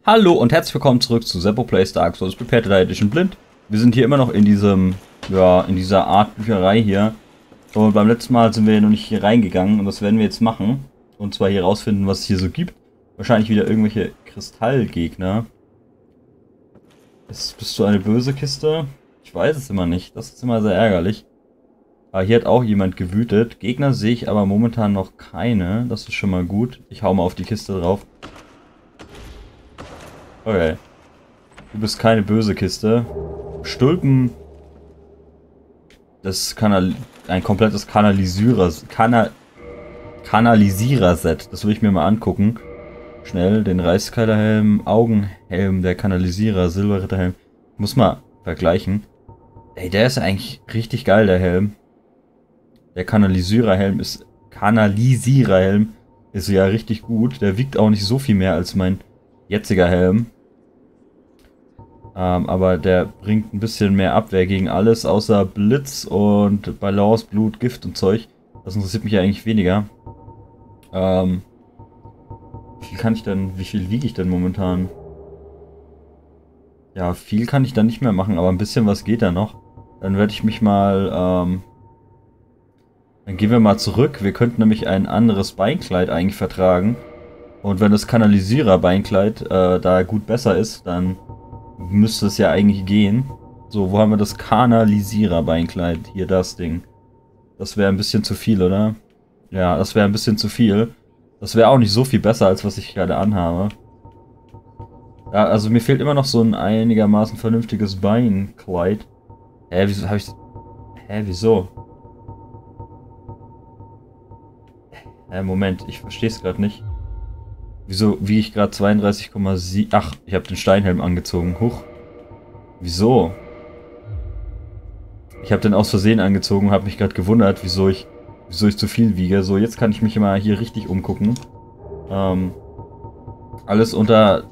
Hallo und herzlich willkommen zurück zu Seppo Plays Dark Souls Prepared Edition Blind. Wir sind hier immer noch in diesem, in dieser Art Bücherei hier. Und beim letzten Mal sind wir noch nicht hier reingegangen und das werden wir jetzt machen. Und zwar hier rausfinden, was es hier so gibt. Wahrscheinlich wieder irgendwelche Kristallgegner. Bist du eine böse Kiste? Ich weiß es immer nicht. Das ist immer sehr ärgerlich. Aber hier hat auch jemand gewütet. Gegner sehe ich aber momentan noch keine. Das ist schon mal gut. Ich hau mal auf die Kiste drauf. Okay. Du bist keine böse Kiste. Stulpen. Das ist ein komplettes Kanalisierer-Set. Das will ich mir mal angucken. Schnell. Den Reißkeilerhelm, Augenhelm, der Kanalisierer, Silberritterhelm. Ich muss mal vergleichen. Ey, der ist eigentlich richtig geil, der Helm. Der Kanalisiererhelm ist ja richtig gut. Der wiegt auch nicht so viel mehr als mein jetziger Helm. Aber der bringt ein bisschen mehr Abwehr gegen alles, außer Blitz und Balance, Blut, Gift und Zeug. Das interessiert mich ja eigentlich weniger. Wie viel wiege ich denn momentan? Ja, viel kann ich dann nicht mehr machen, aber ein bisschen was geht da noch. Dann werde ich mich mal, dann gehen wir mal zurück. Wir könnten nämlich ein anderes Beinkleid eigentlich vertragen. Und wenn das Kanalisierer-Beinkleid da gut besser ist, dann müsste es ja eigentlich gehen. So, wo haben wir das Kanalisierer-Beinkleid? Hier, das Ding. Das wäre ein bisschen zu viel, oder? Ja, das wäre ein bisschen zu viel. Das wäre auch nicht so viel besser, als was ich gerade anhabe. Ja, also mir fehlt immer noch so ein einigermaßen vernünftiges Beinkleid. Wieso habe ich... wieso? Moment, ich verstehe es gerade nicht. Wieso wiege ich gerade 32,7... Ach, ich habe den Steinhelm angezogen. Huch. Wieso? Ich habe den aus Versehen angezogen und habe mich gerade gewundert, wieso ich zu viel wiege. So, jetzt kann ich mich mal hier richtig umgucken. Alles unter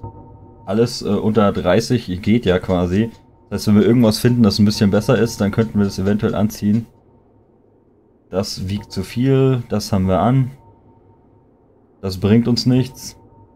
30 geht ja quasi. Das heißt, wenn wir irgendwas finden, das ein bisschen besser ist, dann könnten wir das eventuell anziehen. Das wiegt zu viel. Das haben wir an. Das bringt uns nichts.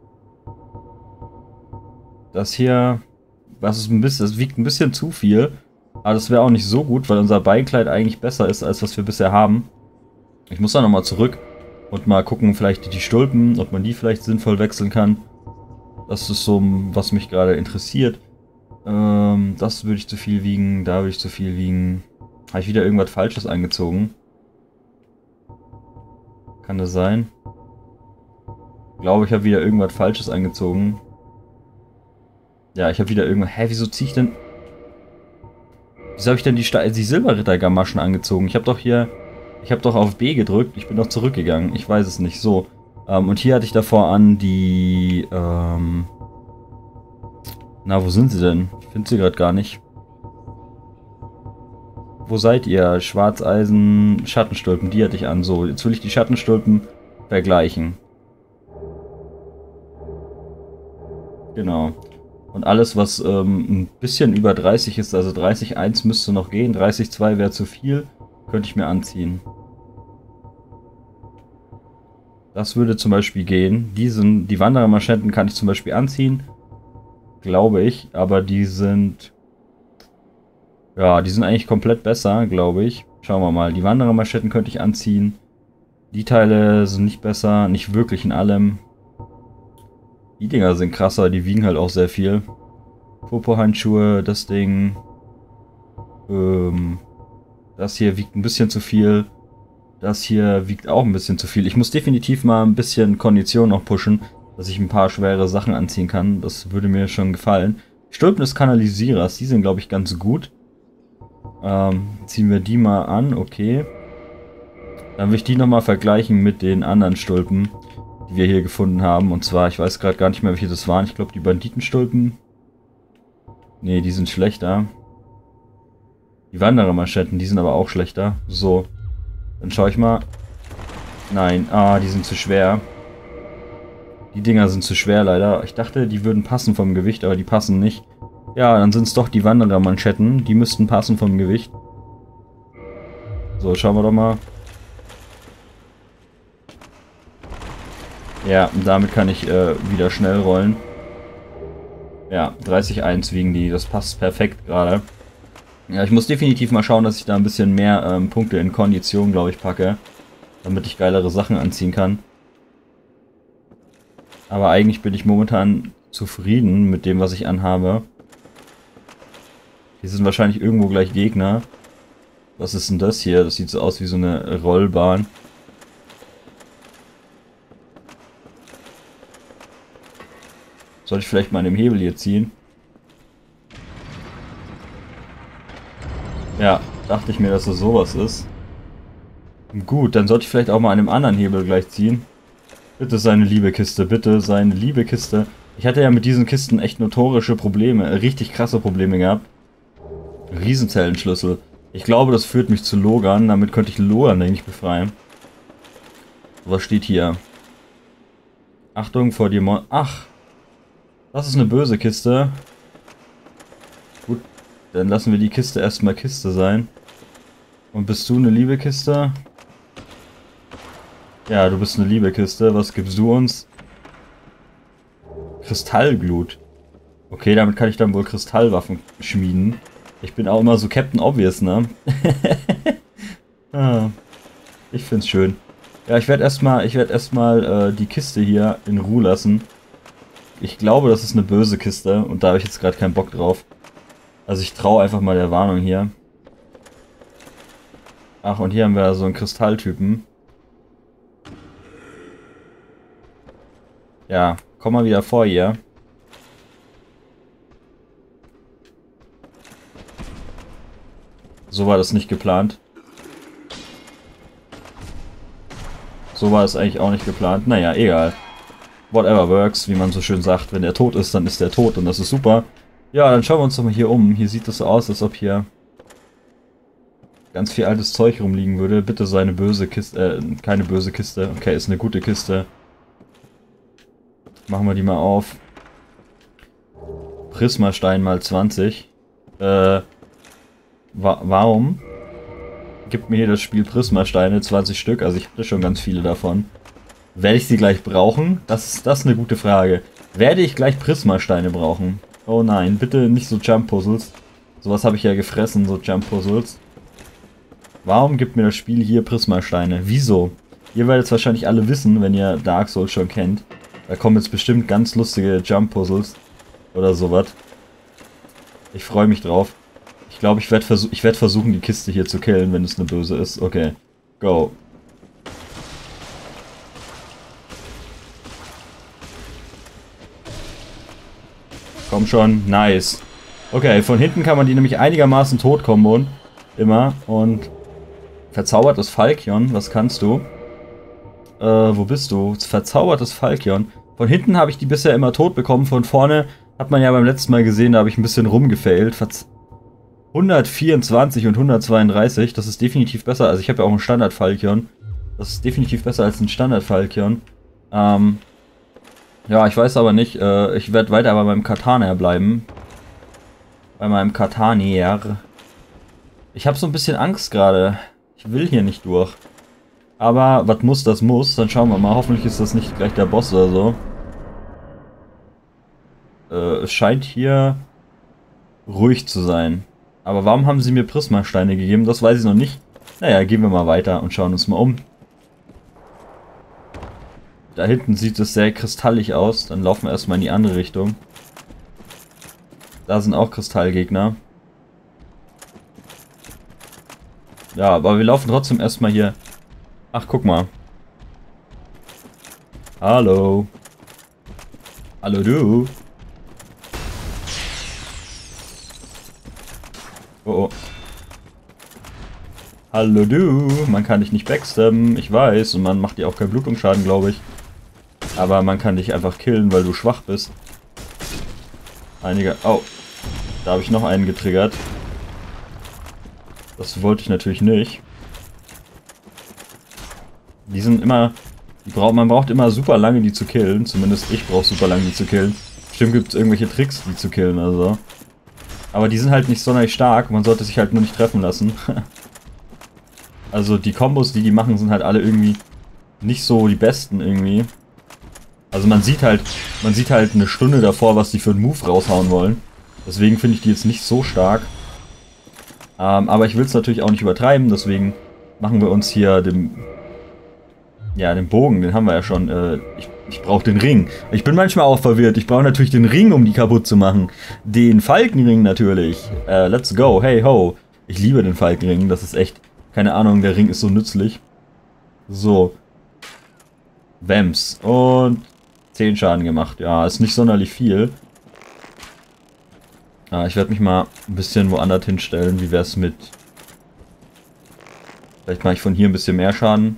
Das hier, das wiegt ein bisschen zu viel. Aber das wäre auch nicht so gut, weil unser Beinkleid eigentlich besser ist, als was wir bisher haben. Ich muss da nochmal zurück und mal gucken, vielleicht die Stulpen, ob man die vielleicht sinnvoll wechseln kann. Das ist so, was mich gerade interessiert. Das würde ich zu viel wiegen, da würde ich zu viel wiegen. Habe ich wieder irgendwas Falsches angezogen? Kann das sein? Ich glaube, ich habe wieder irgendwas Falsches angezogen. Ja, ich habe wieder irgendwas... wieso ziehe ich denn... Wieso habe ich denn die Silberritter-Gamaschen angezogen? Ich habe doch auf B gedrückt. Ich bin doch zurückgegangen. Ich weiß es nicht. So. Und hier hatte ich davor an die... wo sind sie denn? Ich finde sie gerade gar nicht. Wo seid ihr? Schwarzeisen, Schattenstulpen. Die hatte ich an. So, jetzt will ich die Schattenstulpen vergleichen. Genau. Und alles, was ein bisschen über 30 ist, also 30,1 müsste noch gehen, 30,2 wäre zu viel, könnte ich mir anziehen. Das würde zum Beispiel gehen. Die Wanderermanschetten kann ich zum Beispiel anziehen, glaube ich, aber die sind eigentlich komplett besser, glaube ich. Schauen wir mal, die Wanderermanschetten könnte ich anziehen. Die Teile sind nicht besser, nicht wirklich in allem. Die Dinger sind krasser, die wiegen halt auch sehr viel. Popo-Handschuhe, das Ding. Das hier wiegt ein bisschen zu viel. Das hier wiegt auch ein bisschen zu viel. Ich muss definitiv mal ein bisschen Kondition noch pushen, dass ich ein paar schwere Sachen anziehen kann. Das würde mir schon gefallen. Stulpen des Kanalisierers, die sind glaube ich ganz gut. Ziehen wir die mal an, okay. Dann will ich die nochmal vergleichen mit den anderen Stulpen, die wir hier gefunden haben. Und zwar, ich weiß gerade gar nicht mehr, welche das waren. Ich glaube, die Banditenstulpen. Ne, die sind schlechter. Die Wanderermanschetten, die sind aber auch schlechter. So, dann schaue ich mal. Nein, die sind zu schwer. Die Dinger sind zu schwer leider. Ich dachte, die würden passen vom Gewicht, aber die passen nicht. Ja, dann sind es doch die Wanderermanschetten. Die müssten passen vom Gewicht. So, schauen wir doch mal. Ja, damit kann ich wieder schnell rollen. Ja, 30,1 wiegen die. Das passt perfekt gerade. Ja, ich muss definitiv mal schauen, dass ich da ein bisschen mehr Punkte in Kondition, glaube ich, packe. Damit ich geilere Sachen anziehen kann. Aber eigentlich bin ich momentan zufrieden mit dem, was ich anhabe. Hier sind wahrscheinlich irgendwo gleich Gegner. Was ist denn das hier? Das sieht so aus wie so eine Rollbahn. Soll ich vielleicht mal an dem Hebel hier ziehen? Ja, dachte ich mir, dass das sowas ist. Gut, dann sollte ich vielleicht auch mal an dem anderen Hebel gleich ziehen. Bitte seine liebe Kiste, bitte seine liebe Kiste. Ich hatte ja mit diesen Kisten echt notorische Probleme, richtig krasse Probleme gehabt. Riesenzellenschlüssel. Ich glaube, das führt mich zu Logan. Damit könnte ich Logan eigentlich befreien. Was steht hier? Achtung vor dir. Ach, das ist eine böse Kiste. Gut, dann lassen wir die Kiste erstmal Kiste sein. Und bist du eine liebe Kiste? Ja, du bist eine liebe Kiste. Was gibst du uns? Kristallglut. Okay, damit kann ich dann wohl Kristallwaffen schmieden. Ich bin auch immer so Captain Obvious, ne? Ah, ich find's schön. Ja, ich werde erstmal die Kiste hier in Ruhe lassen. Ich glaube, das ist eine böse Kiste und da habe ich jetzt gerade keinen Bock drauf. Also ich traue einfach mal der Warnung hier. Ach, und hier haben wir so einen Kristalltypen. Ja, komm mal wieder vor hier. So war das nicht geplant. So war es eigentlich auch nicht geplant. Naja, egal. Whatever works, wie man so schön sagt. Wenn der tot ist, dann ist der tot und das ist super. Ja, dann schauen wir uns doch mal hier um. Hier sieht es so aus, als ob hier ganz viel altes Zeug rumliegen würde. Bitte sei eine böse Kiste. Keine böse Kiste. Okay, ist eine gute Kiste. Machen wir die mal auf. Prismastein mal 20. Warum gibt mir hier das Spiel Prismasteine 20 Stück? Also ich hatte schon ganz viele davon. Werde ich sie gleich brauchen? Das ist eine gute Frage. Werde ich gleich Prismasteine brauchen? Oh nein, bitte nicht so Jump-Puzzles. Sowas habe ich ja gefressen, so Jump-Puzzles. Warum gibt mir das Spiel hier Prismasteine? Wieso? Ihr werdet es wahrscheinlich alle wissen, wenn ihr Dark Souls schon kennt. Da kommen jetzt bestimmt ganz lustige Jump-Puzzles. Oder sowas. Ich freue mich drauf. Ich glaube, ich werd versuchen, die Kiste hier zu killen, wenn es eine böse ist. Okay, go. Komm schon, nice. Okay, von hinten kann man die nämlich einigermaßen tot kombonen. Immer. Und verzaubertes Falkion, was kannst du? Wo bist du? Verzaubertes Falkion. Von hinten habe ich die bisher immer tot bekommen. Von vorne hat man ja beim letzten Mal gesehen, da habe ich ein bisschen rumgefailt. 124 und 132, das ist definitiv besser. Also ich habe ja auch einen Standard-Falkion. Das ist definitiv besser als ein Standard-Falkion. Ja, ich weiß aber nicht. Ich werde weiter bei meinem Katana bleiben. Bei meinem Katanier. Ich habe so ein bisschen Angst gerade. Ich will hier nicht durch. Aber was muss, das muss. Dann schauen wir mal. Hoffentlich ist das nicht gleich der Boss oder so. Es scheint hier ruhig zu sein. Aber warum haben sie mir Prismasteine gegeben? Das weiß ich noch nicht. Naja, gehen wir mal weiter und schauen uns mal um. Da hinten sieht es sehr kristallig aus. Dann laufen wir erstmal in die andere Richtung. Da sind auch Kristallgegner. Ja, aber wir laufen trotzdem erstmal hier. Ach, guck mal. Hallo. Hallo du. Oh, oh. Hallo du. Man kann dich nicht backstabben, ich weiß. Und man macht dir auch keinen Blutungsschaden, glaube ich. Aber man kann dich einfach killen, weil du schwach bist. Einige... Oh. Da habe ich noch einen getriggert. Das wollte ich natürlich nicht. Die sind immer... Man braucht immer super lange, die zu killen. Zumindest ich brauche super lange, die zu killen. Bestimmt gibt es irgendwelche Tricks, die zu killen, also. Aber die sind halt nicht sonderlich stark. Man sollte sich halt nur nicht treffen lassen. Also die Kombos, die machen, sind halt alle irgendwie nicht so die besten irgendwie. Also man sieht halt eine Stunde davor, was die für einen Move raushauen wollen. Deswegen finde ich die jetzt nicht so stark. Aber ich will es natürlich auch nicht übertreiben, deswegen machen wir uns hier den Bogen, den haben wir ja schon. Ich brauche den Ring. Ich bin manchmal auch verwirrt. Ich brauche natürlich den Ring, um die kaputt zu machen. Den Falkenring natürlich. Let's go. Hey ho. Ich liebe den Falkenring. Das ist echt, keine Ahnung, der Ring ist so nützlich. So. Wams. Und 10 Schaden gemacht. Ja, ist nicht sonderlich viel. Ich werde mich mal ein bisschen woanders hinstellen. Wie wäre es mit... Vielleicht mache ich von hier ein bisschen mehr Schaden.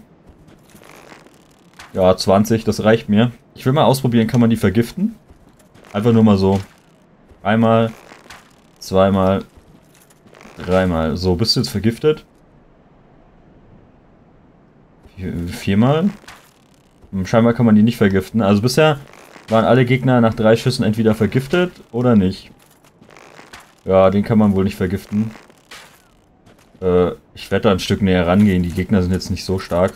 Ja, 20, das reicht mir. Ich will mal ausprobieren, kann man die vergiften? Einfach nur mal so. Einmal, zweimal, dreimal. So, bist du jetzt vergiftet? Viermal? Scheinbar kann man die nicht vergiften. Also bisher waren alle Gegner nach 3 Schüssen entweder vergiftet oder nicht. Ja, den kann man wohl nicht vergiften. Ich werde da ein Stück näher rangehen. Die Gegner sind jetzt nicht so stark.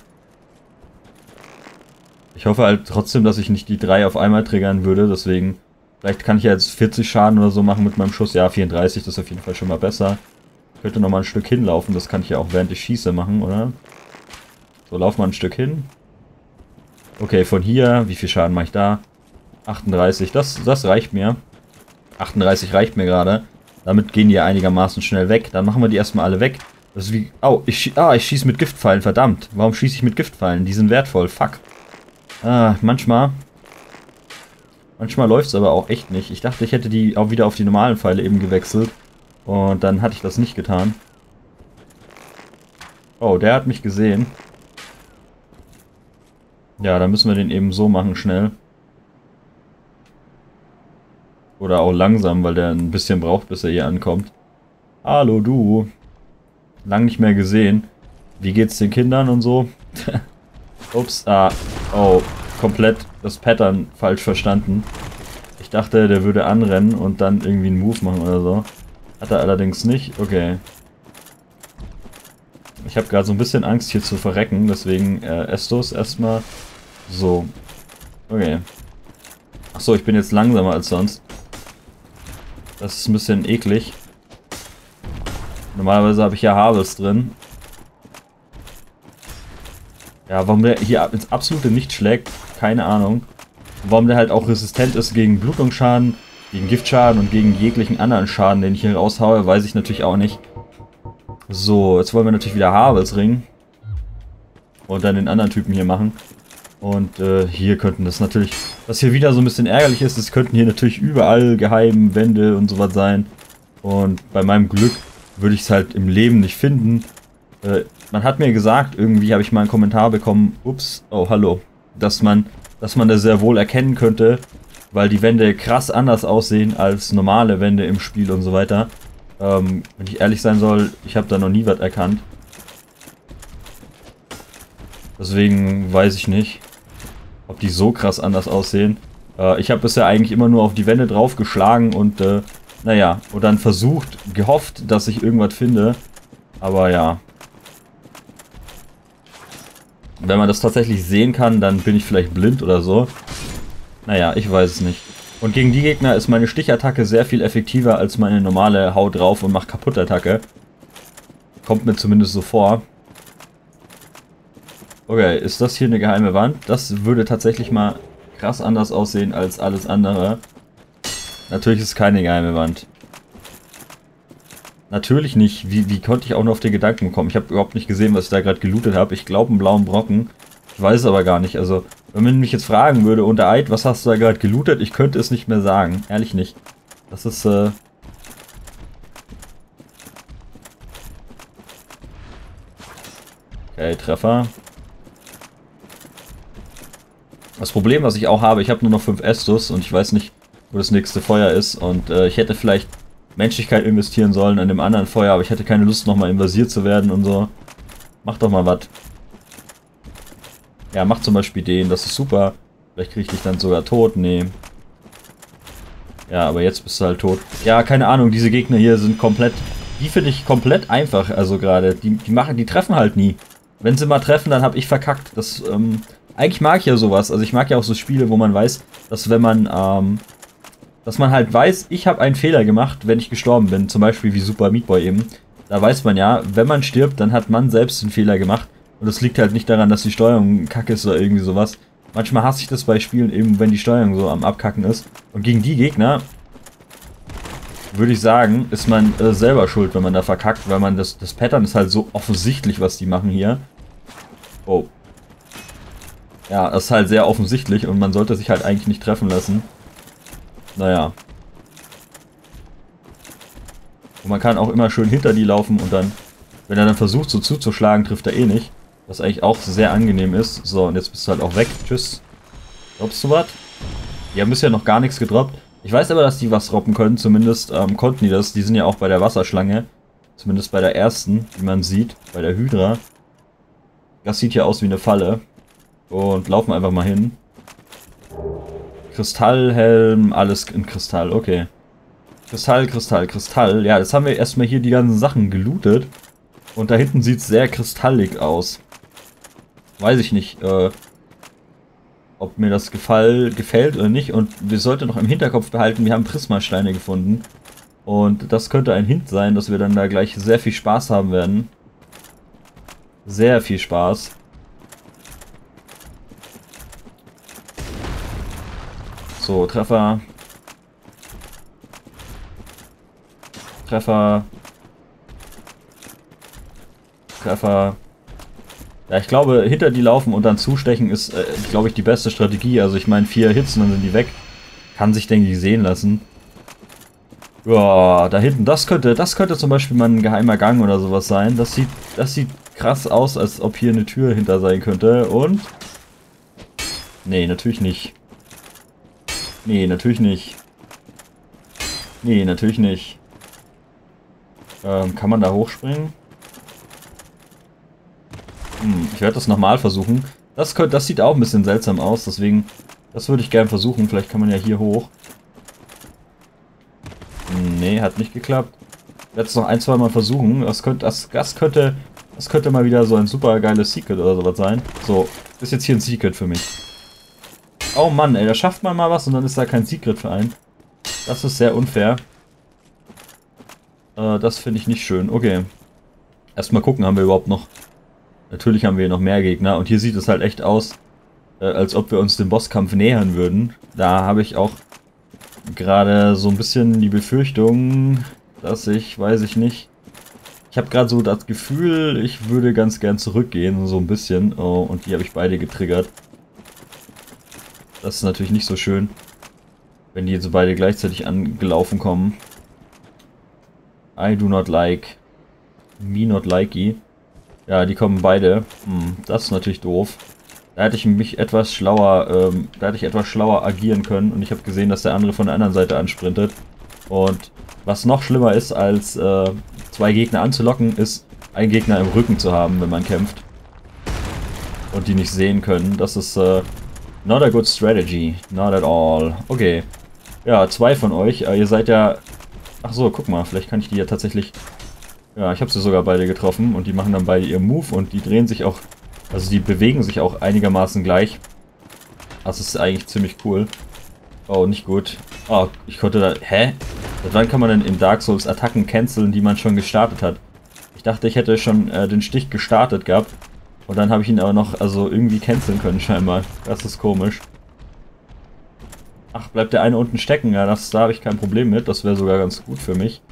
Ich hoffe halt trotzdem, dass ich nicht die 3 auf einmal triggern würde, deswegen, vielleicht kann ich ja jetzt 40 Schaden oder so machen mit meinem Schuss. Ja, 34, das ist auf jeden Fall schon mal besser. Ich könnte noch mal ein Stück hinlaufen, das kann ich ja auch während ich schieße machen, oder? So, lauf mal ein Stück hin. Okay, von hier, wie viel Schaden mache ich da? 38, das reicht mir. 38 reicht mir gerade. Damit gehen die ja einigermaßen schnell weg. Dann machen wir die erstmal alle weg. Das ist wie... Oh, ich schieße mit Giftpfeilen, verdammt. Warum schieße ich mit Giftpfeilen? Die sind wertvoll, fuck. Manchmal läuft es aber auch echt nicht. Ich dachte, ich hätte die auch wieder auf die normalen Pfeile eben gewechselt. Und dann hatte ich das nicht getan. Oh, der hat mich gesehen. Ja, dann müssen wir den eben so machen, schnell. Oder auch langsam, weil der ein bisschen braucht, bis er hier ankommt. Hallo, du. Lang nicht mehr gesehen. Wie geht's den Kindern und so? Ups, oh, komplett das Pattern falsch verstanden. Ich dachte, der würde anrennen und dann irgendwie einen Move machen oder so. Hat er allerdings nicht. Okay. Ich habe gerade so ein bisschen Angst hier zu verrecken, deswegen Estus erstmal so. Okay. Achso, ich bin jetzt langsamer als sonst. Das ist ein bisschen eklig. Normalerweise habe ich ja Harvest drin. Ja, warum der hier ins absolute nicht schlägt, keine Ahnung. Und warum der halt auch resistent ist gegen Blutungsschaden, gegen Giftschaden und gegen jeglichen anderen Schaden, den ich hier raushaue, weiß ich natürlich auch nicht. So, jetzt wollen wir natürlich wieder Harvest Ring. Und dann den anderen Typen hier machen. Und hier könnten das natürlich, was hier wieder so ein bisschen ärgerlich ist, es könnten hier natürlich überall geheime Wände und sowas sein. Und bei meinem Glück würde ich es halt im Leben nicht finden. Man hat mir gesagt, irgendwie habe ich mal einen Kommentar bekommen, ups, oh hallo, dass man das sehr wohl erkennen könnte, weil die Wände krass anders aussehen als normale Wände im Spiel und so weiter. Wenn ich ehrlich sein soll, ich habe da noch nie was erkannt. Deswegen weiß ich nicht, ob die so krass anders aussehen. Ich habe bisher eigentlich immer nur auf die Wände drauf geschlagen und naja, und dann gehofft, dass ich irgendwas finde. Aber ja. Wenn man das tatsächlich sehen kann, dann bin ich vielleicht blind oder so. Naja, ich weiß es nicht. Und gegen die Gegner ist meine Stichattacke sehr viel effektiver als meine normale Hau drauf und macht kaputt Attacke. Kommt mir zumindest so vor. Okay, ist das hier eine geheime Wand? Das würde tatsächlich mal krass anders aussehen als alles andere. Natürlich ist es keine geheime Wand. Natürlich nicht. Wie konnte ich auch nur auf den Gedanken kommen? Ich habe überhaupt nicht gesehen, was ich da gerade gelootet habe. Ich glaube einen blauen Brocken. Ich weiß es aber gar nicht. Also, wenn man mich jetzt fragen würde, unter Eid, was hast du da gerade gelootet? Ich könnte es nicht mehr sagen. Ehrlich nicht. Das ist, okay, Treffer. Das Problem, was ich auch habe, ich habe nur noch 5 Estus und ich weiß nicht, wo das nächste Feuer ist. Und ich hätte vielleicht Menschlichkeit investieren sollen an dem anderen Feuer, aber ich hätte keine Lust, nochmal invasiert zu werden und so. Mach doch mal was. Ja, mach zum Beispiel den, das ist super. Vielleicht kriege ich dich dann sogar tot. Nee. Ja, aber jetzt bist du halt tot. Ja, keine Ahnung, diese Gegner hier sind komplett... Die finde ich komplett einfach, also gerade. Die treffen halt nie. Wenn sie mal treffen, dann habe ich verkackt. Das, Eigentlich mag ich ja sowas. Also ich mag ja auch so Spiele, wo man weiß, dass wenn man, dass man halt weiß, ich habe einen Fehler gemacht, wenn ich gestorben bin. Zum Beispiel wie Super Meat Boy eben. Da weiß man ja, wenn man stirbt, dann hat man selbst einen Fehler gemacht. Und das liegt halt nicht daran, dass die Steuerung kacke ist oder irgendwie sowas. Manchmal hasse ich das bei Spielen eben, wenn die Steuerung so am Abkacken ist. Und gegen die Gegner, würde ich sagen, ist man selber schuld, wenn man da verkackt. Weil man das Pattern ist halt so offensichtlich, was die machen hier. Oh. Ja, das ist halt sehr offensichtlich und man sollte sich halt eigentlich nicht treffen lassen. Naja. Und man kann auch immer schön hinter die laufen und dann, wenn er dann versucht so zuzuschlagen, trifft er eh nicht. Was eigentlich auch sehr angenehm ist. So, und jetzt bist du halt auch weg. Tschüss. Droppst du was? Die haben bisher noch gar nichts gedroppt. Ich weiß aber, dass die was droppen können. Zumindest konnten die das. Die sind ja auch bei der Wasserschlange. Zumindest bei der ersten, wie man sieht. Bei der Hydra. Das sieht ja aus wie eine Falle. Und laufen einfach mal hin. Kristallhelm, alles in Kristall, okay. Kristall, Kristall, Kristall. Ja, jetzt haben wir erstmal hier die ganzen Sachen gelootet. Und da hinten sieht es sehr kristallig aus. Weiß ich nicht, ob mir das gefällt oder nicht. Und wir sollten noch im Hinterkopf behalten, wir haben Prismasteine gefunden. Und das könnte ein Hint sein, dass wir dann da gleich sehr viel Spaß haben werden. Sehr viel Spaß. So, Treffer. Treffer. Treffer. Ja, ich glaube, hinter die laufen und dann zustechen ist, glaube ich, die beste Strategie. Also ich meine, 4 Hits und dann sind die weg. Kann sich, denke ich, sehen lassen. Ja, da hinten, das könnte zum Beispiel mal ein geheimer Gang oder sowas sein. Das sieht krass aus, als ob hier eine Tür hinter sein könnte. Und? Nee, natürlich nicht. Nee, natürlich nicht. Nee, natürlich nicht. Kann man da hochspringen? Ich werde das nochmal versuchen. Das sieht auch ein bisschen seltsam aus, deswegen, das würde ich gerne versuchen. Vielleicht kann man ja hier hoch. Nee, hat nicht geklappt. Ich werde es noch ein, zwei Mal versuchen. Das könnte mal wieder so ein super geiles Secret oder sowas sein. So, ist jetzt hier ein Secret für mich. Oh Mann, ey, da schafft man mal was und dann ist da kein Secret für einen. Das ist sehr unfair. Das finde ich nicht schön. Okay. Erstmal gucken, haben wir überhaupt noch... Natürlich haben wir hier noch mehr Gegner und hier sieht es halt echt aus, als ob wir uns dem Bosskampf nähern würden. Da habe ich auch gerade so ein bisschen die Befürchtung, dass weiß ich nicht. Ich habe gerade so das Gefühl, ich würde ganz gern zurückgehen, so ein bisschen. Oh, und die habe ich beide getriggert. Das ist natürlich nicht so schön, wenn die jetzt beide gleichzeitig angelaufen kommen. I do not like. Me not likey. Ja, die kommen beide. Das ist natürlich doof. Da hätte ich mich etwas schlauer, agieren können und ich habe gesehen, dass der andere von der anderen Seite ansprintet. Und was noch schlimmer ist, als 2 Gegner anzulocken, ist einen Gegner im Rücken zu haben, wenn man kämpft. Und die nicht sehen können. Das ist not a good strategy. Not at all. Okay. Ja, 2 von euch. Ihr seid ja... Ach so, guck mal, vielleicht kann ich die ja tatsächlich... Ja, ich habe sie sogar beide getroffen und die machen dann beide ihren Move und die drehen sich auch... Also die bewegen sich auch einigermaßen gleich. Das ist eigentlich ziemlich cool. Oh, nicht gut. Oh, ich konnte da... Hä? Seit wann kann man denn in Dark Souls Attacken canceln, die man schon gestartet hat? Ich dachte, ich hätte schon den Stich gestartet gehabt. Und dann habe ich ihn aber noch irgendwie canceln können scheinbar. Das ist komisch. Ach, bleibt der eine unten stecken? Ja, da habe ich kein Problem mit. Das wäre sogar ganz gut für mich.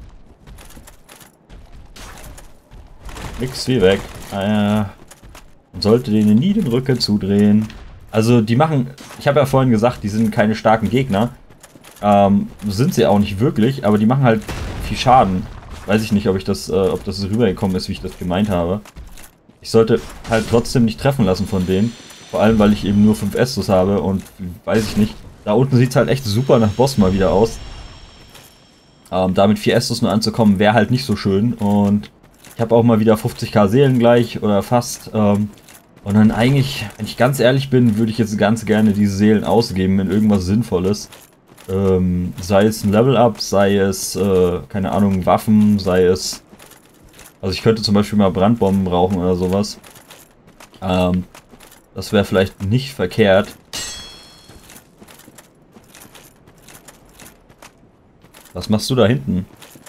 Nix wie weg. Man sollte denen nie den Rücken zudrehen. Also die machen... Ich habe ja vorhin gesagt, die sind keine starken Gegner. Sind sie auch nicht wirklich, aber die machen halt viel Schaden. Weiß ich nicht, ob das rübergekommen ist, wie ich das gemeint habe. Ich sollte halt trotzdem nicht treffen lassen von denen. Vor allem, weil ich eben nur 5 Estus habe und weiß ich nicht. Da unten sieht es halt echt super nach Boss mal wieder aus. Da mit 4 Estus nur anzukommen, wäre halt nicht so schön. Und ich habe auch mal wieder 50.000 Seelen gleich oder fast. Und dann eigentlich, wenn ich ganz ehrlich bin, würde ich jetzt ganz gerne diese Seelen ausgeben in irgendwas Sinnvolles. Sei es ein Level-Up, sei es, keine Ahnung, Waffen, sei es... Also ich könnte zum Beispiel mal Brandbomben brauchen oder sowas. Das Das wäre vielleicht nicht verkehrt. Was machst du da hinten?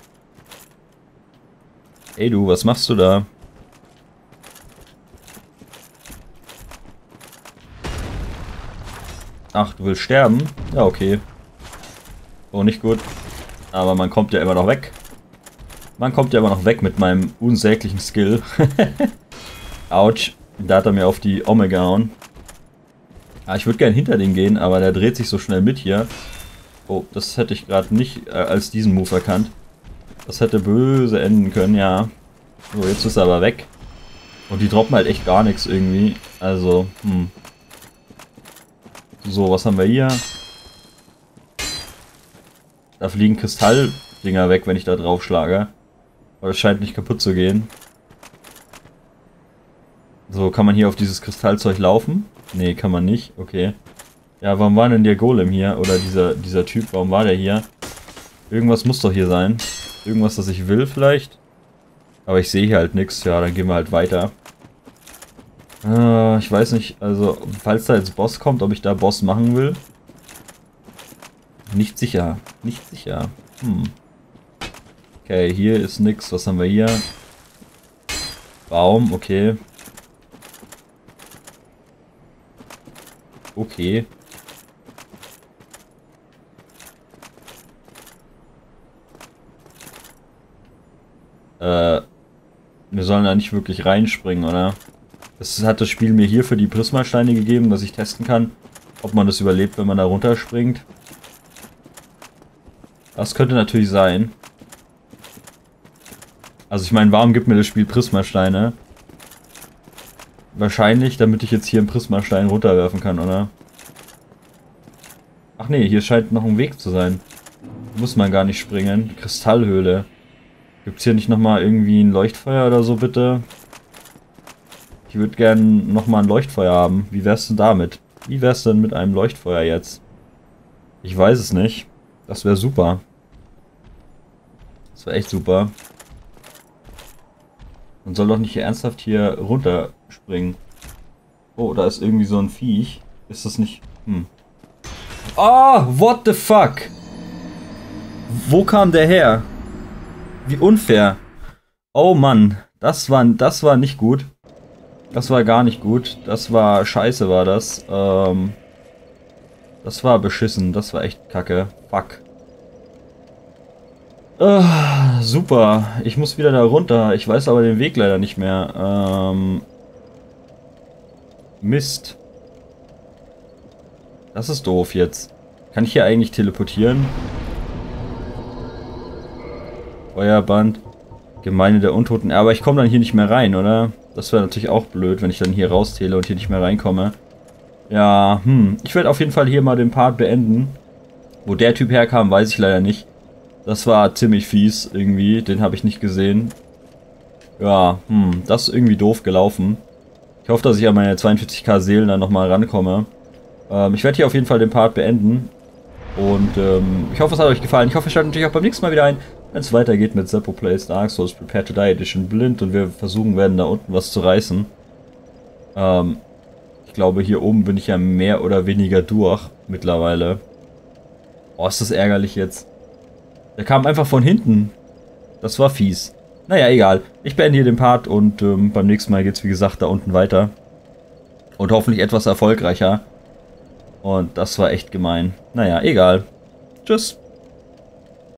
Ey du, was machst du da? Ach, du willst sterben? Ja, okay. Oh, nicht gut. Aber man kommt ja immer noch weg. Man kommt ja immer noch weg mit meinem unsäglichen Skill. Autsch. Da hat er mir auf die Ome gehauen. Ah, ich würde gerne hinter den gehen, aber der dreht sich so schnell mit hier. Oh, das hätte ich gerade nicht als diesen Move erkannt. Das hätte böse enden können, ja. So, jetzt ist er aber weg. Und die droppen halt echt gar nichts irgendwie. Also, So, was haben wir hier? Da fliegen Kristalldinger weg, wenn ich da drauf schlage. Aber das scheint nicht kaputt zu gehen. So, kann man hier auf dieses Kristallzeug laufen? Nee, kann man nicht. Okay. Ja, warum war denn der Golem hier? Oder dieser Typ, warum war der hier? Irgendwas muss doch hier sein. Irgendwas, das ich will vielleicht. Aber ich sehe hier halt nichts. Ja, dann gehen wir halt weiter. Ich weiß nicht, also, falls da jetzt Boss kommt, ob ich da Boss machen will. Nicht sicher. Nicht sicher. Okay, hier ist nix. Was haben wir hier? Baum, okay. Okay. Wir sollen da nicht wirklich reinspringen, oder? Das hat das Spiel mir hier für die Prismasteine gegeben, dass ich testen kann, ob man das überlebt, wenn man da runterspringt. Das könnte natürlich sein. Also ich meine, warum gibt mir das Spiel Prismasteine? Wahrscheinlich, damit ich jetzt hier einen Prismastein runterwerfen kann, oder? Ach nee, hier scheint noch ein Weg zu sein. Muss man gar nicht springen. Kristallhöhle. Gibt's hier nicht nochmal irgendwie ein Leuchtfeuer oder so, bitte? Ich würde gerne nochmal ein Leuchtfeuer haben. Wie wär's denn damit? Wie wär's denn mit einem Leuchtfeuer jetzt? Ich weiß es nicht. Das wäre super. Das wäre echt super. Man soll doch nicht ernsthaft hier runterspringen. Oh, da ist irgendwie so ein Viech. Ist das nicht... Oh, what the fuck? Wo kam der her? Wie unfair. Oh Mann, das war nicht gut. Das war gar nicht gut. Das war scheiße, war das. Das war beschissen. Das war echt kacke. Fuck. Super. Ich muss wieder da runter. Ich weiß aber den Weg leider nicht mehr. Mist. Das ist doof jetzt. Kann ich hier eigentlich teleportieren? Feuerband. Gemeinde der Untoten. Aber ich komme dann hier nicht mehr rein, oder? Das wäre natürlich auch blöd, wenn ich dann hier raustele und hier nicht mehr reinkomme. Ja, ich werde auf jeden Fall hier mal den Part beenden. Wo der Typ herkam, weiß ich leider nicht. Das war ziemlich fies irgendwie. Den habe ich nicht gesehen. Ja, das ist irgendwie doof gelaufen. Ich hoffe, dass ich an meine 42.000 Seelen dann nochmal rankomme. Ich werde hier auf jeden Fall den Part beenden. Und ich hoffe, es hat euch gefallen. Ich hoffe, ihr schaltet natürlich auch beim nächsten Mal wieder ein, wenn es weitergeht mit Zeppo Plays Dark Souls Prepare to Die Edition Blind und wir versuchen werden, da unten was zu reißen. Ich glaube, hier oben bin ich ja mehr oder weniger durch mittlerweile. Oh, ist das ärgerlich jetzt. Der kam einfach von hinten. Das war fies. Naja, egal. Ich beende hier den Part und beim nächsten Mal geht es wie gesagt da unten weiter. Und hoffentlich etwas erfolgreicher. Und das war echt gemein. Naja, egal. Tschüss.